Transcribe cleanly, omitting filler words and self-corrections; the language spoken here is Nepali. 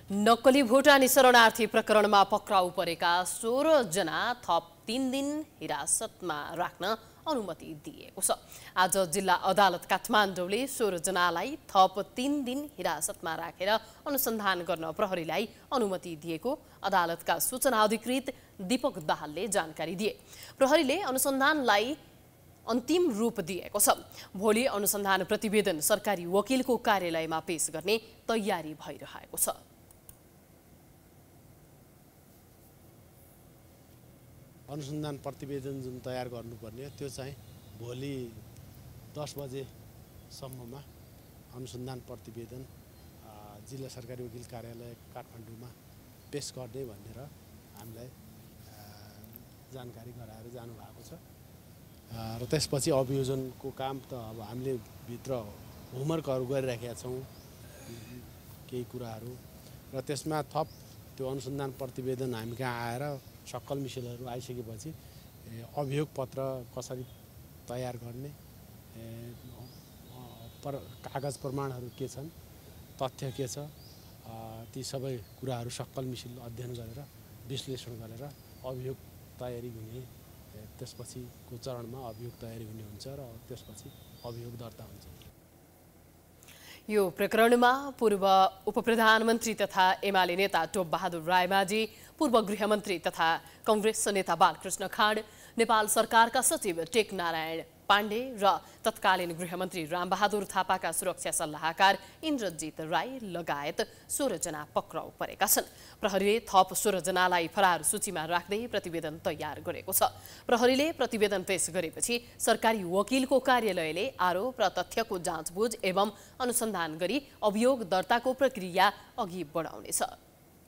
नक्कली भुटानी शरणार्थी प्रकरणमा पक्राउ परेका 16 जना थप 3 दिन हिरासतमा राख्न अनुमति दिएको छ। आज जिल्ला अदालत काठमाडौँले 16 जनालाई थप 3 दिन हिरासतमा राखेर अनुसन्धान गर्न प्रहरीलाई अनुमति दिएको अदालतका सूचना अधिकृत दीपक दाहालले जानकारी दिए। प्रहरीले अनुसन्धानलाई अन्तिम रूप दिएको छ। भोलि अनुसन्धान प्रतिवेदन सरकारी वकिलको कार्यालयमा पेश गर्ने तयारी भइरहेको छ। अनुसन्धान प्रतिवेदन जुन तयार गर्नुपर्ने त्यो चाहिँ भोलि 10 बजेसम्ममा अनुसन्धान प्रतिवेदन जिल्ला सरकारी वकिल कार्यालय काठमाडौँमा पेश गर्ने भनेर हामीलाई जानकारी गराएर जानुभएको छ। र त्यसपछि अभियोजनको काम त अब हामीले भित्र होमवर्कहरू गरिराखेका छौँ केही कुराहरू, र त्यसमा थप त्यो अनुसन्धान प्रतिवेदन हामी कहाँ आएर सक्कल मिसिलहरू आइसकेपछि अभियोग पत्र कसरी तयार गर्ने, कागज प्रमाणहरू के छन्, तथ्य के छ, ती सबै कुराहरू सक्कल मिसिल अध्ययन गरेर विश्लेषण गरेर अभियोग तयारी हुने, त्यसपछिको चरणमा अभियोग तयारी हुने हुन्छ र त्यसपछि अभियोग दर्ता हुन्छ। यो प्रकरणमा पूर्व उपप्रधानमन्त्री तथा एमाले नेता टोप बहादुर रायमाझी, पूर्व गृहमन्त्री तथा कांग्रेस नेता बालकृष्ण खाँड, नेपाल सरकारका सचिव टेकनारायण पाण्डे र तत्कालीन गृहमन्त्री रामबहादुर थापाका सुरक्षा सल्लाहकार इन्द्रजित राई लगायत 16 जना पक्राउ परेका छन्। प्रहरीले थप 16 जनालाई फरार सूचीमा राख्दै प्रतिवेदन तयार गरेको छ। प्रहरीले प्रतिवेदन पेश गरेपछि सरकारी वकिलको कार्यालयले आरोप र तथ्यको जाँचबुझ एवं अनुसन्धान गरी अभियोग दर्ताको प्रक्रिया अघि बढाउनेछ।